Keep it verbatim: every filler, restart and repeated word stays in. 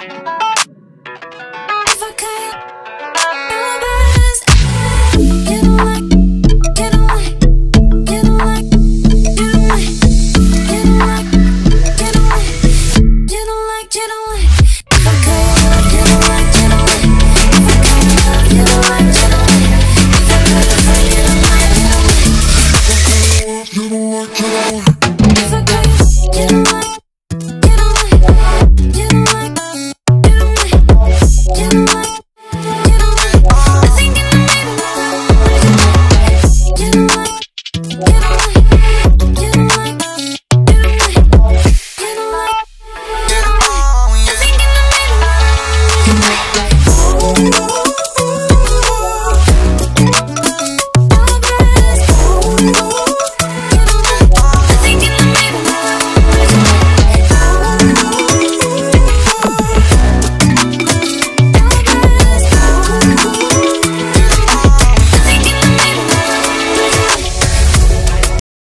If I could, my best. You don't like, you don't like, you don't like, you don't like, you don't like, you don't like, you don't like, you don't like. If I could, you don't like, you don't like. If I could, you don't like, you don't like. If I could, you don't like, you don't like. If I could, you don't like, you don't like.